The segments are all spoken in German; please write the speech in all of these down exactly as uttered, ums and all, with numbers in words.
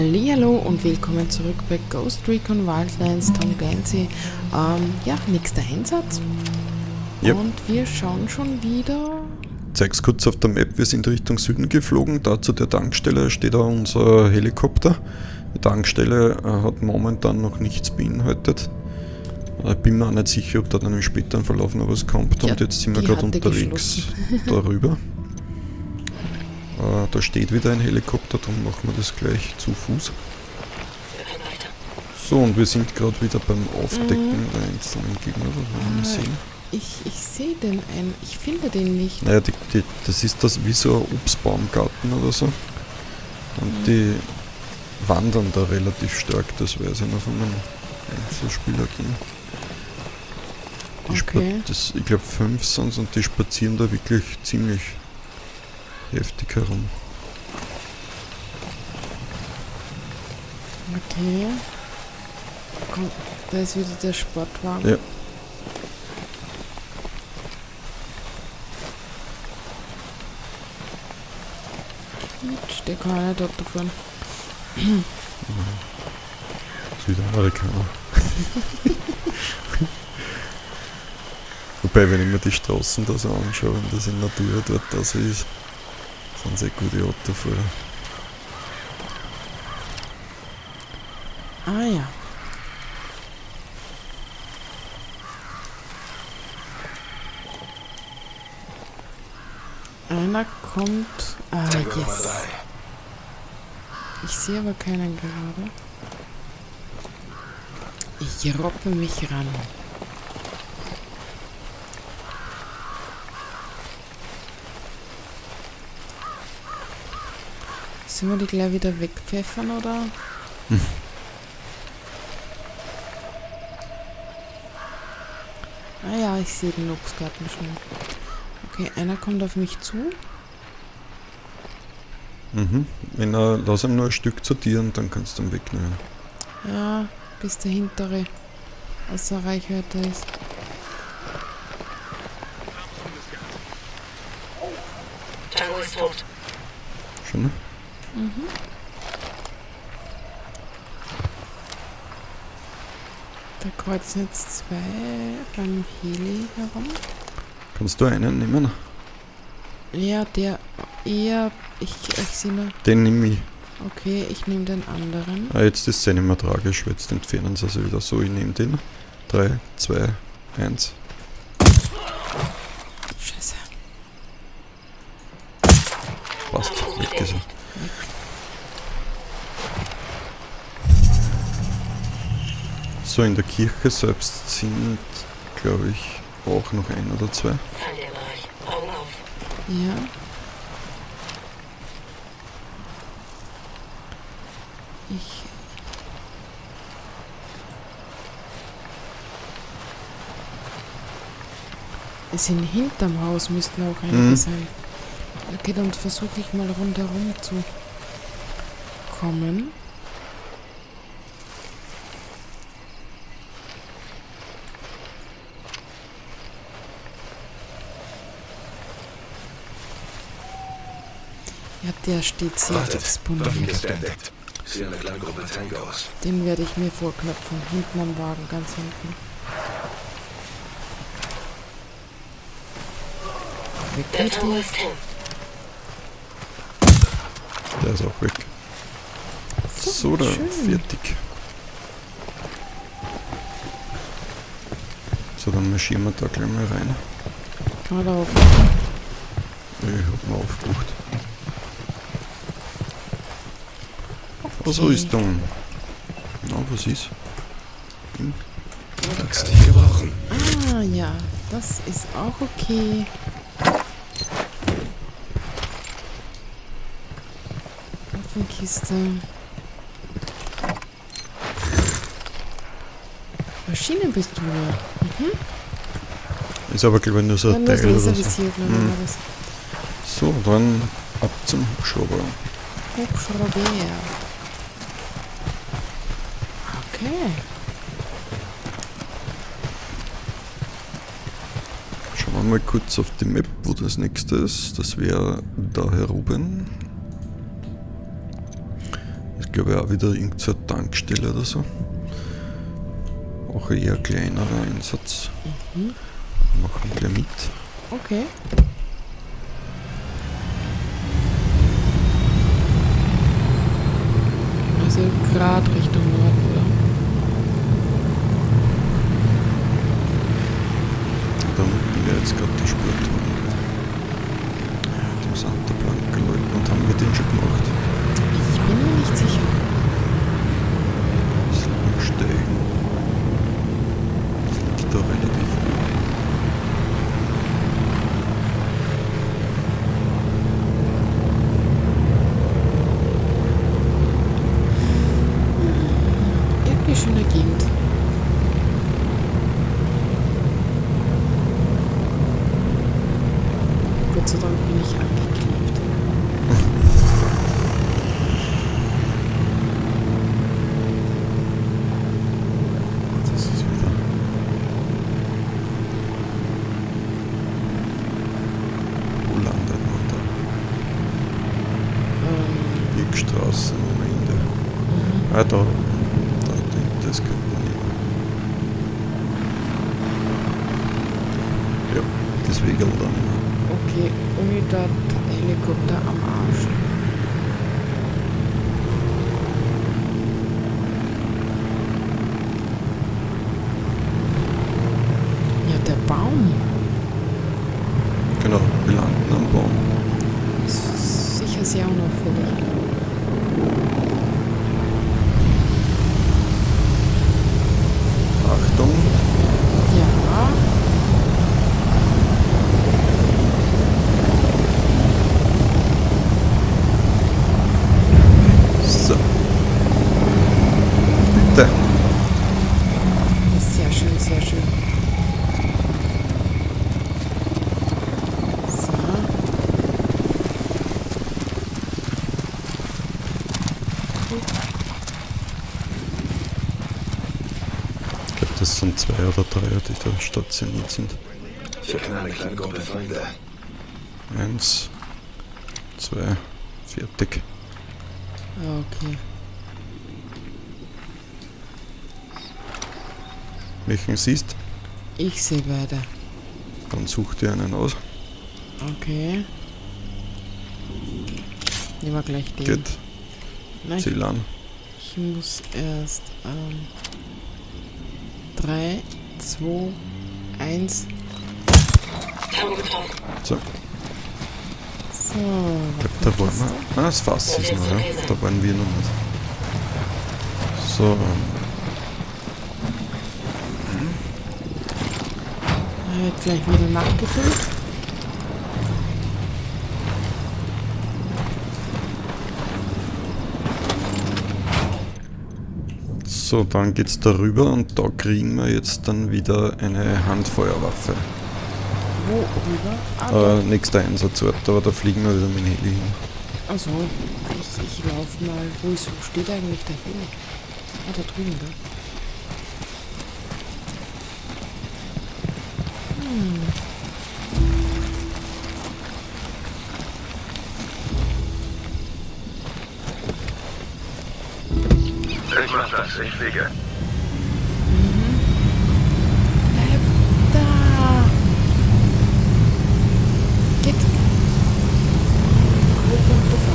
Hallihallo und willkommen zurück bei Ghost Recon Wildlands, Tom Clancy. Ähm, ja, nächster Einsatz. Yep. Und wir schauen schon wieder... Ich zeig's kurz auf der Map, wir sind Richtung Süden geflogen. Da zu der Tankstelle steht da unser Helikopter. Die Tankstelle äh, hat momentan noch nichts beinhaltet. Ich bin mir auch nicht sicher, ob da dann im späteren Verlauf noch was kommt. Ja, und jetzt sind wir gerade unterwegs darüber. Uh, da steht wieder ein Helikopter, darum machen wir das gleich zu Fuß. So, und wir sind gerade wieder beim Aufdecken mhm. der einzelnen Gegner, das wollen wir sehen. Ich, ich sehe den einen, ich finde den nicht. Naja, die, die, das ist das wie so ein Obstbaumgarten oder so. Und mhm. die wandern da relativ stark, das weiß ich noch von einem Einzelspieler gehen. Die okay. das, ich glaube fünf sind und die spazieren da wirklich ziemlich heftig herum. Okay. Komm, da ist wieder der Sportwagen. Ja. Der kann auch nicht Auto fahren. Südamerikaner. Wobei, wenn ich mir die Straßen da so anschaue, wenn das in Natur dort da so ist, sind sehr gute Autofahrer. Ah ja. Einer kommt... Ah, yes. Ich sehe aber keinen gerade. Ich roppe mich ran. Sollen wir die gleich wieder wegpfeffern, oder? Hm. Ah ja, ich sehe den Luchsgarten schon. Okay, einer kommt auf mich zu. Mhm. Wenn er, lass ihm nur ein Stück zu dir und dann kannst du ihn wegnehmen. Ja, bis der hintere außer Reichweite ist. Tango ist tot. Schon, ne? Mhm. Da kreuzen jetzt zwei beim Heli herum. Kannst du einen nehmen? Ja, der eher... Ich, ich sehe nur... Den nehme ich. Okay, ich nehme den anderen. Ah, jetzt ist es ja nicht mehr tragisch, weil jetzt entfernen sie sich wieder so. Ich nehme den. drei, zwei, eins. Scheiße. Passt, weggesehen. So, in der Kirche selbst sind, glaube ich, auch noch ein oder zwei. Ja. Ich... Es sind hinterm Haus, müssten auch einige mhm. sein. Okay, dann versuche ich mal rundherum zu kommen. Ja, der steht sehr exponiert. Den werde ich mir vorknöpfen. Hinten am Wagen, ganz hinten. Weg mit dir. Der ist auch weg. So, so dann fertig. So, dann marschieren wir da gleich mal rein. Kann man da oben? Ich hab mal aufgebucht. Was okay. ist denn? Na, was ist? Hm? Axt nicht gebrochen. Ah, ja, das ist auch okay. Waffenkiste. Maschinenpistole. Mhm. Ist aber, glaube ich, nur so ein ja, Teil oder so. Visier, hm. So, dann ab zum Hubschrauber. Hubschrauber. Okay. Schauen wir mal kurz auf die Map, wo das nächste ist. Das wäre da heroben. Ich glaube auch wieder irgendeine Tankstelle oder so. Auch ein eher kleinerer Einsatz. Mhm. Machen wir gleich mit. Okay. Also gerade Richtung Norden, oder? Da unten wäre jetzt gerade die Sportwagen. Dem Santa Blanca Leutnant haben wir den schon gemacht. Ich bin mir nicht sicher. Das Langsteigen. Das liegt da relativ hoch. Irgendwie schöne Gegend. Gott sei Dank bin ich angeklebt. Das ist wieder. Wo landet man da? Ähm, Birkstraßen am Ende. mhm. Ah, da. Da, das könnte man nehmen. Ja, das Wegel dann. Okay, Unidad Helikopter am Arsch. Ja, der Baum. Genau, wir landen am Baum. Das ist sicher sehr unauffällig. Achtung, Ja. so. Bitte. Sehr schön, sehr schön. So. Ich glaube, das sind zwei oder drei, die da stationiert sind. Ich erkenne eine kleine Gruppe Feinde. Eins, zwei, fertig. Okay. Welchen siehst? Ich sehe beide. Dann such dir einen aus. Okay. Nehmen wir gleich den. Geht. Nein, ich, Ziel an. ich muss erst ähm, drei, zwei, eins. Tango getroffen. So, So. ich glaube, da waren wir. Ah, das Fass ist noch, ja. Da waren wir noch nicht. So, Da wird gleich wieder nachgefüllt. so, dann geht's darüber und da kriegen wir jetzt dann wieder eine Handfeuerwaffe. Wo rüber? Ah, Äh, nächster Einsatzort, aber da fliegen wir wieder mit dem Heli hin. also, ich, ich laufe mal. Wo, ist, wo steht eigentlich der Heli? Ah, da drüben, da. Hm. Ich mach das, ich fliege. Bleib da! Geht! Hoch und runter.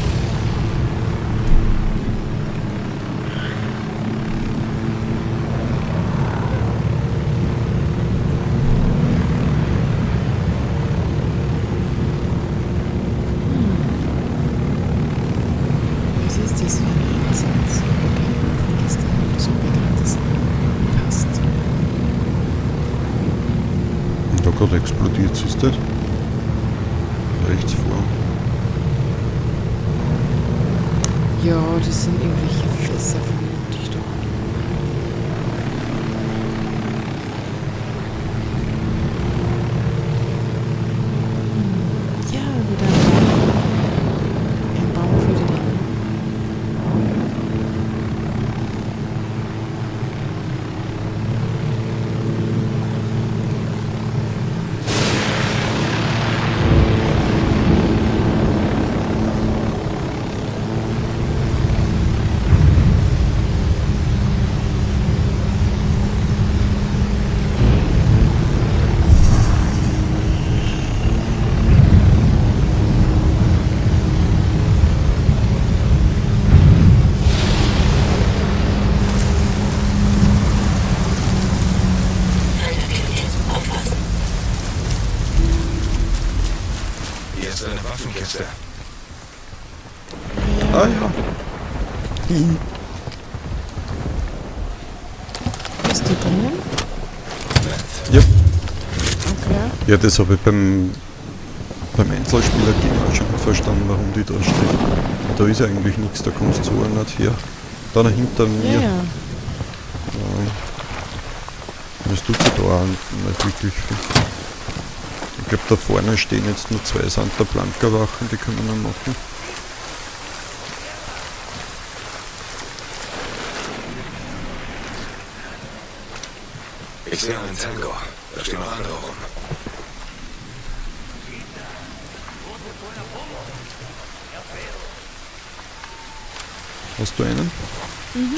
Was ist das für ein Einsatz? Okay, vergiss den so begrenzt. Passt. Und da gerade explodiert, siehst du das? Rechts vor. Ja, das sind irgendwelche Fässer, vermute ich doch. Hm, ja, wieder ein Baum. Ein Baum für die Länge. Ja, ja. Hi. Bist du drinnen? Ja. Okay. Ja, das habe ich beim, beim Einzelspieler auch schon nicht verstanden, warum die da stehen. Da ist eigentlich nichts, da kommst du so auch nicht her. Da hinter mir. Ja, ja. Ja. Das tut sich da auch nicht wirklich viel. Ich glaube, da vorne stehen jetzt nur zwei Santa Blanca Wachen, die können wir noch machen. Ich sehe einen Tango. Da stehen noch andere rum. Hast du einen? Mhm.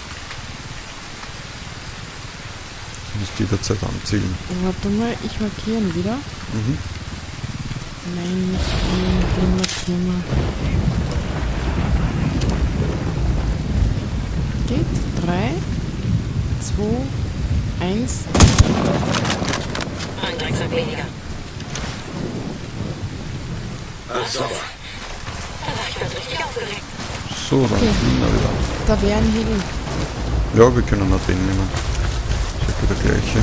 Du musst jederzeit anzählen. Warte mal, ich markiere ihn wieder. Mhm. Nein, nicht gehen, markieren wir. Geht. drei, zwei, eins. Ein Drecksack weniger. Alles sauber. Ich bin richtig aufgeregt. So, dann Okay. fliegen wir wieder. Da wäre ein Hebel. Ja, wir können auch den nehmen. Ist ja der gleiche.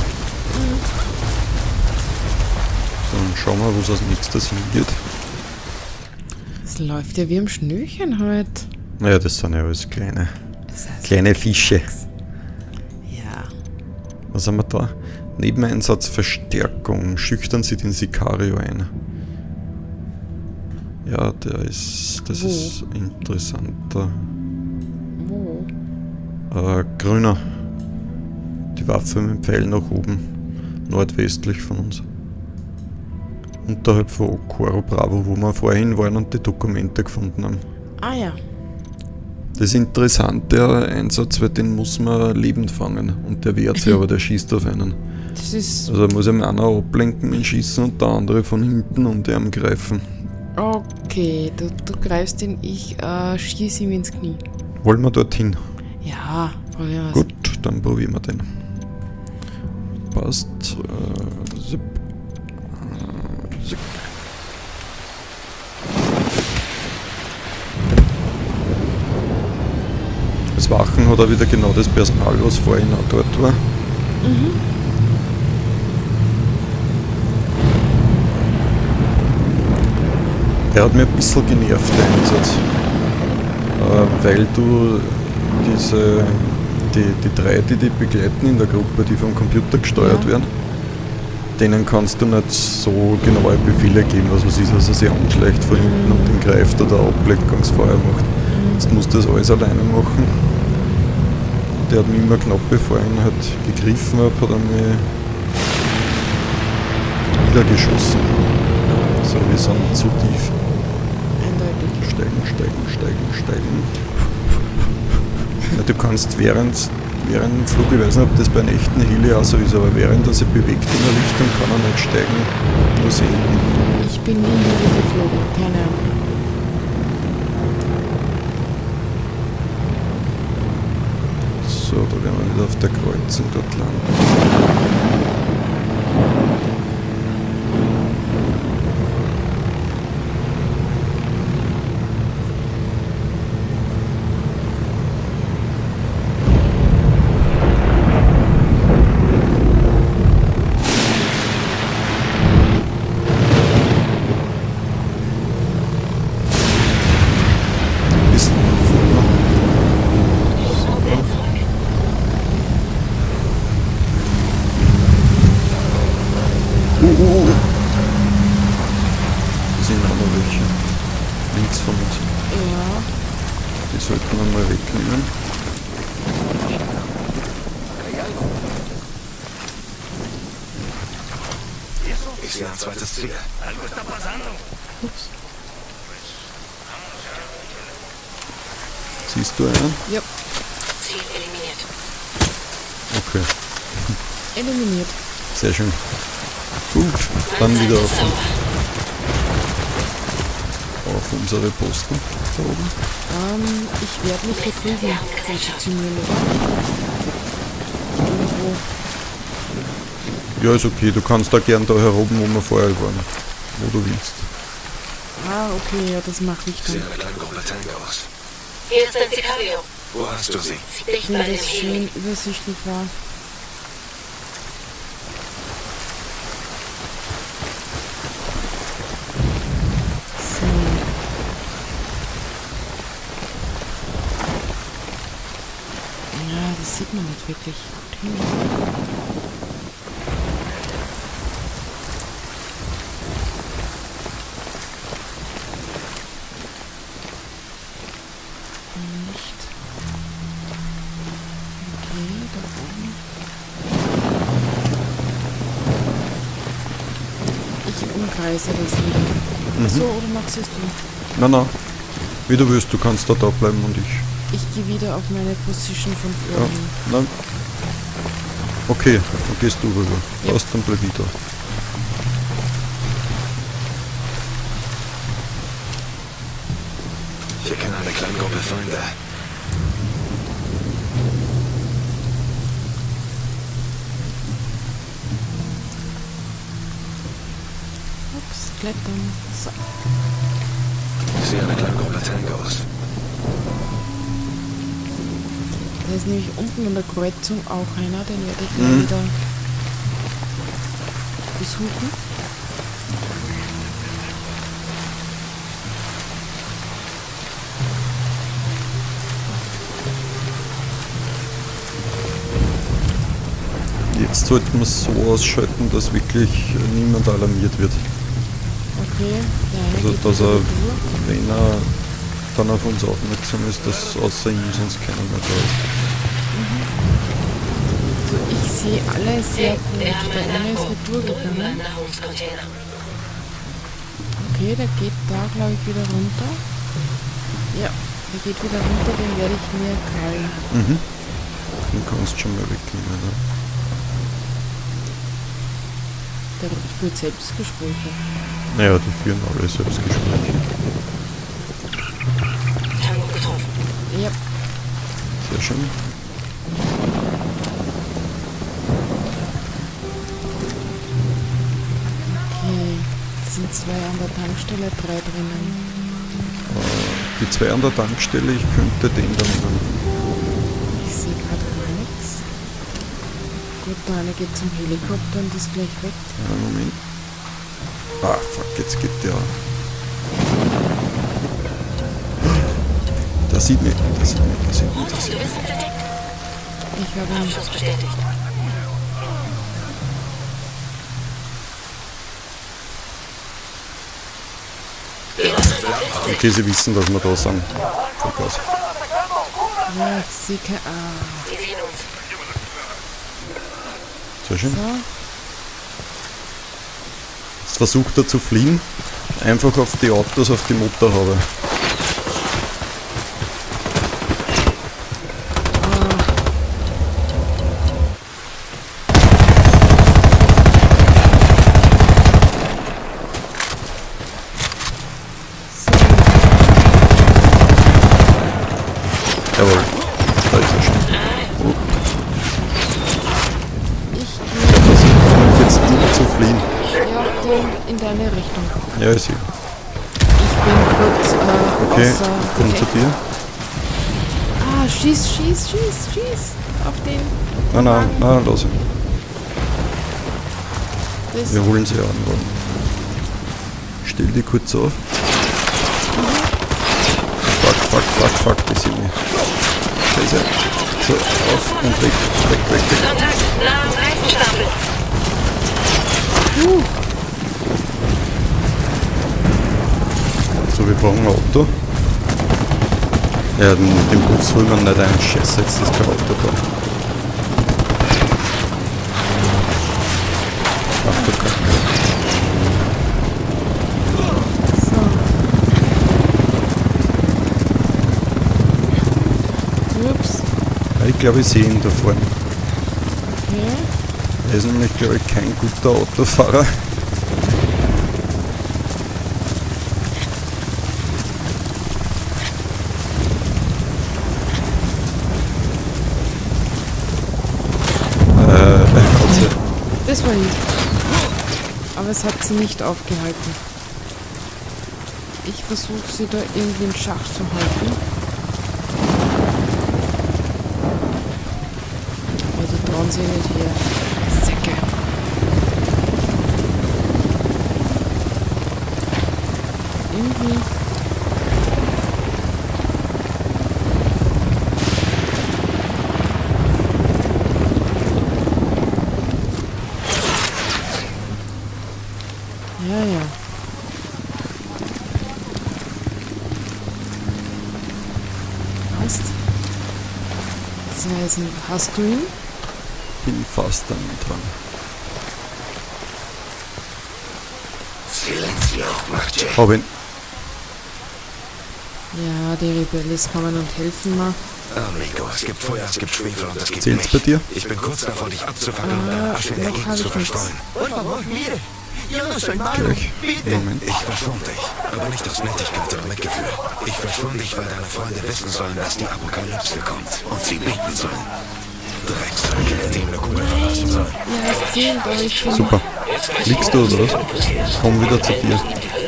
So, dann schauen wir, wo es als nächstes hingeht. Es läuft ja wie am Schnürchen halt. Naja, das sind ja alles kleine, Das heißt, kleine Fische. ja. Was haben wir da? Nebeneinsatz Verstärkung. Schüchtern Sie den Sicario ein. Ja, der ist... Das Wo? ist interessanter. Wo? Äh, grüner. Die Waffe mit dem Pfeil nach oben. Nordwestlich von uns. Unterhalb von Okoro Bravo, wo wir vorhin waren und die Dokumente gefunden haben. Ah ja. Das ist interessant, der Einsatz, weil den muss man lebend fangen. Und der wehrt sich, aber der schießt auf einen. Das ist... Also da muss ihm einer ablenken mit Schießen und der andere von hinten und ihm greifen. Okay, du, du greifst ihn, ich äh, schieße ihm ins Knie. Wollen wir dorthin? Ja, probieren wir's. Gut, dann probieren wir den. Passt. Äh, zip. Äh, zip. Das Wachen hat er wieder genau das Personal, was vorhin auch dort war. Mhm. Er hat mir ein bisschen genervt, der Einsatz. Äh, weil du diese, die, die drei, die dich begleiten in der Gruppe, die vom Computer gesteuert Ja. werden, denen kannst du nicht so genaue Befehle geben, was weiß ich, dass er sich anschleicht von hinten und den greift oder Ablenkungsfeuer macht. Jetzt musst du das alles alleine machen. Der hat mich immer knapp, bevor ich ihn halt gegriffen habe, hat er mich niedergeschossen. So, wir sind zu tief. Eindeutig. Steigen, steigen, steigen, steigen. Ja, du kannst während, während dem Flug, ich weiß nicht, ob das bei einem echten Heli auch so ist, aber während er sich bewegt in der Richtung, kann er nicht steigen, nur sinken. Ich bin nie hier geflogen, keine Ahnung. So, da werden wir wieder auf der Kreuzung dort landen. Bisschen vorne. Uh, uh, uh. Da sind auch noch welche. Links von uns. Ja, Die sollten wir mal wegnehmen. Ich sehe ein zweites Ziel. ups. Siehst du einen? Ja, Ziel eliminiert. Okay, eliminiert. sehr schön. Gut, dann wieder auf, auf unsere Posten da oben. Ähm, ich werde mich hier drüben positionieren, oder? Irgendwo. Ja, ist okay, du kannst da gern da heroben, wo wir vorher waren. Wo du willst. Ah, okay, ja, das mache ich Ich sehe dann. eine kleine Gruppe Tangos. Hier ist ein Sicario. Wo hast du sie? Dicht Wenn bei dem das Heli. schön übersichtlich war. So. Ja, das sieht man nicht wirklich gut hin. Nicht. Okay, da oben. Ich umkreise das wieder. Mhm. So, oder magst es du? Na, na. Wie du willst, du kannst da da bleiben und ich. Ich gehe wieder auf meine Position von Ja, vorhin. nein. Okay, dann gehst du rüber. Ja. Passt, dann bleib ich da. Ich erkenne eine kleine Gruppe Feinde. Ups, klettern. So. Ich sehe eine kleine Gruppe Tangos. Da ist nämlich unten an der Kreuzung auch einer, den werde ich mal Mhm. wieder besuchen. Jetzt sollten wir es so ausschalten, dass wirklich niemand alarmiert wird. Okay, der eine Also, geht dass wieder er, durch. wenn er dann auf uns aufmerksam ist, dass außer ihm sonst keiner mehr da ist. Also ich sehe alle sehr gut. Wir haben Der einen eine ist Nahrung. mit Drüben durchgegangen. ein Nahrungscontainer. Okay, der geht da, glaube ich, wieder runter. Ja, der geht wieder runter, den werde ich mir krallen. Mhm. Den kannst du schon mal wegnehmen. Ne? Der führt Selbstgespräche. Naja, die führen alle Selbstgespräche. Tango getroffen. Ja, Sehr schön. okay. Es sind zwei an der Tankstelle, drei drinnen. Die zwei an der Tankstelle, ich könnte den dann nehmen. Ich sehe gerade gar nichts. Gut, der eine geht zum Helikopter und ist gleich weg. Ja, Moment. Ah, fuck, jetzt geht der. Der sieht mich, der sieht mich, der sieht mich, der Du sieht mich. bist verdeckt. Ich habe ihn. Abschuss bestätigt. Okay, sie wissen, dass wir da sind. Vollgas. Ja, ich sehe kein. Ah, Die sehen uns. Sehr schön. so. Jetzt versucht er zu fliehen. Einfach auf die Autos, auf die Motorhaube. Jawohl. Da ist er schon. Oh, Ich der versucht jetzt immer zu fliehen. gehe ja, den in deine Richtung. Ja, ist hier. Ich bin kurz äh, Okay, außer komm zu Gefecht. dir. Ah, schieß, schieß, schieß, schieß. Auf den. Nein, nein, nein, lass ihn. Das Wir holen sie an. Stell die kurz auf. Fuck, fuck, fuck, fuck, die sind mich. Scheiße. So, auf und weg, weg, weg, weg. Kontakt. Nah am Reifenstapel. uh, So, wir brauchen ein Auto. Ja, den, den Bus holen wir nicht ein. Scheiße, jetzt ist kein Auto da. Ach du Kacke. so. Ups. Ja, ich glaube, ich sehe ihn da vorne. Okay. Er ist nämlich, glaube ich, kein guter Autofahrer. Äh, also, Das war lieb. Aber es hat sie nicht aufgehalten. Ich versuche sie da irgendwie in Schach zu halten. trauen sie nicht hier. Säcke. Irgendwie. Ja, ja. Passt. Das heißt, hast du ihn? Bin fast an ihm dran. Silenzio, Marche. Hab ihn. Ja, die Rebellis kommen und helfen mir. Amigo, es gibt Feuer, es gibt Schwefel und es gibt Zählt's mich. bei dir? Ich bin kurz davor, dich abzufangen und deine Ah, Asche in der noch Gegend hab zu ich nichts. verstreuen. Gleich. Moment. Ich verschon dich, aber nicht aus Nettigkeit oder Mitgefühl. Ich verschon dich, weil deine Freunde wissen sollen, dass die Apokalypse kommt und sie beten sollen. Drecksack, die eine Kugel verlassen sollen. Ja, es zählt euch schon. Super. Liegst du oder was? Komm wieder zu dir.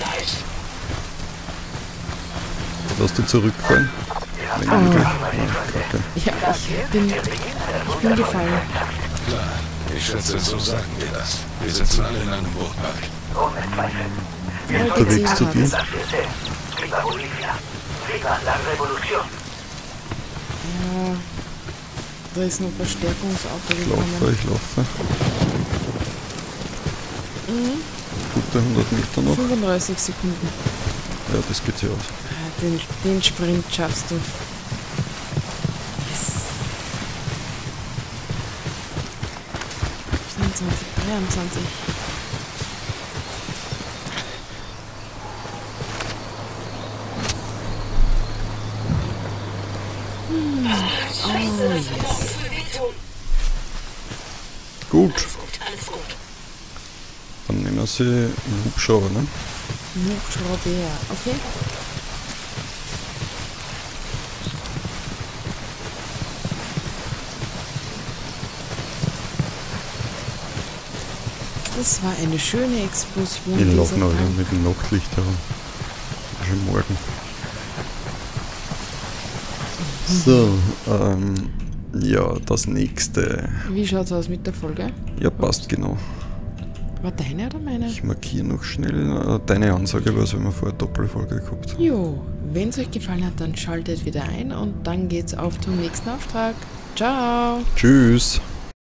Lass dich zurückfallen. Wenn Oh. möglich. Ja, kacke. Ja, ich bin, ich bin gefallen. Klar, ich schätze, so sagen wir das. Wir sitzen alle in einem Boot, Mark. Unterwegs zu dir. Ja, da ist noch Verstärkungsauto Ich laufe, gekommen. ich laufe. Mhm. Gute hundert Meter noch. fünfunddreißig Sekunden. Ja, das geht ja aus. Ah, Den, den Sprint schaffst du. Yes. vierundzwanzig, dreiundzwanzig. Hm. Oh, yes. Gut, Alles gut. dann nehmen wir sie einen Hubschrauber, ne? Hubschrauber, okay. Das war eine schöne Explosion. Ich dieser laufe noch Tank. mit dem Nachtlicht herum. Schon morgen. So, ähm, ja, das nächste. Wie schaut's aus mit der Folge? Ja, passt genau. War deine oder meine? Ich markiere noch schnell. Äh, deine Ansage war, wir haben vorher eine Doppelfolge gehabt. Jo, wenn es euch gefallen hat, dann schaltet wieder ein und dann geht's auf zum nächsten Auftrag. Ciao! Tschüss!